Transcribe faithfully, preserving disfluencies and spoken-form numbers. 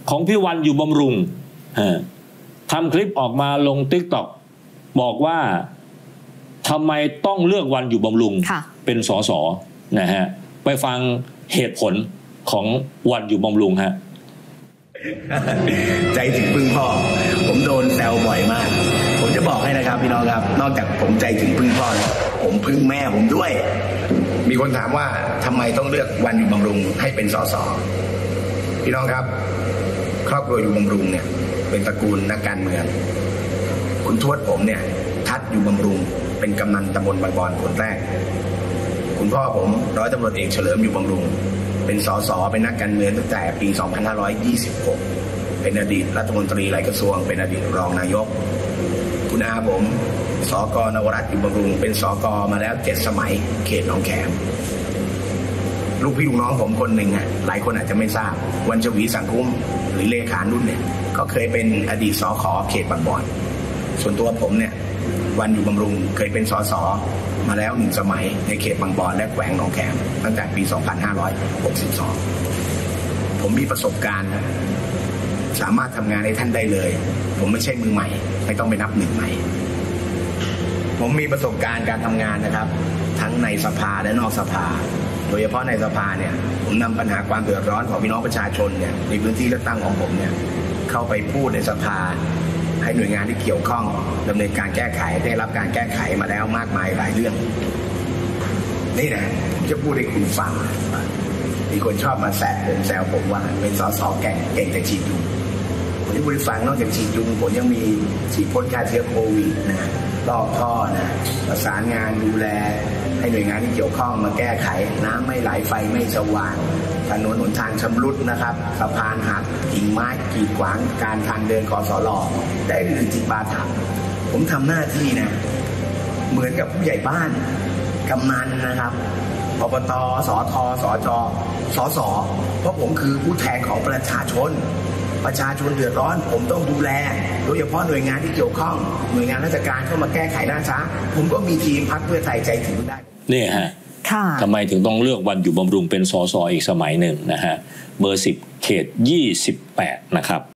ของพี่วันอยู่บำรุงทำคลิปออกมาลง ติ๊กต็อก บอกว่าทำไมต้องเลือกวันอยู่บำรุงเป็นสสนะฮะไปฟังเหตุผลของวันอยู่บำรุงฮะใจถึงพึ่งพ่อผมโดนแซวบ่อยมากผมจะบอกให้นะครับพี่น้องครับนอกจากผมใจถึงพึ่งพ่อผมพึ่งแม่ผมด้วยมีคนถามว่าทำไมต้องเลือกวันอยู่บำรุงให้เป็นสสพี่น้องครับครอบครัวอยู่บำรุงเนี่ยเป็นตระกูลนักการเมืองคุณทวดผมเนี่ยทัดอยู่บำรุงเป็นกำนันตำบลบางบอนคนแรกคุณพ่อผมร้อยตำรวจเอกเฉลิมอยู่บำรุงเป็นสสเป็นนักการเมืองตั้งแต่ปี สองพันห้าร้อยยี่สิบหก เป็นอดีตรัฐมนตรีหลายกระทรวงเป็นอดีตรองนายกคุณอาผมสกนวรัตน์อยู่บำรุงเป็นสกมาแล้วเจ็ดสมัยเขตหนองแขมลูกพี่ลูกน้องผมคนหนึ่งอ่ะหลายคนอาจจะไม่ทราบวันชวีสังคุ้มหรือเลขานุ่นเนี่ยก็เคยเป็นอดีตสขเขตบางบอนส่วนตัวผมเนี่ยวันอยู่บำรุงเคยเป็นสสมาแล้วหนึ่งสมัยในเขตบางบอนและแขวงหนองแขมตั้งแต่ปี สองพันห้าร้อยหกสิบสอง ผมมีประสบการณ์สามารถทำงานให้ท่านได้เลยผมไม่ใช่มือใหม่ไม่ต้องไปนับหนึ่งใหม่ผมมีประสบการณ์การทำงานนะครับทั้งในสภาและนอกสภาโดยเฉพาะในสภาเนี่ยผมนำปัญหาความเดือดร้อนของพี่น้องประชาชนเนี่ยในพื้นที่เลือกตั้งของผมเนี่ยเข้าไปพูดในสภาให้หน่วยงานที่เกี่ยวข้องดำเนินการแก้ไขได้รับการแก้ไขมาแล้วมากมายหลายเรื่องนี่นะผมจะพูดให้คุณฟังมีคนชอบมาแซะผมแซวผมว่าเป็นสสแก่งเก่งแต่ฉีดยุงผมจะพูดให้ฟังนอกจากฉีดยุงผมยังมีฉีดพ่นฆ่าเชื้อโควิดนะลอกท่อนะประสานงานดูแลให้หน่วยงานที่เกี่ยวข้องมาแก้ไขน้ำไม่ไหลไฟไม่สว่างถนนหนทางชำรุดนะครับสะพานหักกิ่งไม้กีดขวางการทางเดินกสลได้หรือจิปาถะผมทำหน้าที่นะเหมือนกับผู้ใหญ่บ้านกำนันนะครับอบตสทสจสสเพราะผมคือผู้แทนของประชาชนประชาชนเดือดร้อนผมต้องดูแลโดยเฉพาะหน่วยงานที่เกี่ยวข้องหน่วยงานราชการเข้ามาแก้ไขหน้าช้าผมก็มีทีมพรรคเพื่อไทยใจถึงได้นี่ฮะทำไมถึงต้องเลือกวันอยู่บำรุงเป็นสสอีกสมัยหนึ่งนะฮะเบอร์สิบเขตยี่สิบแปดนะครับ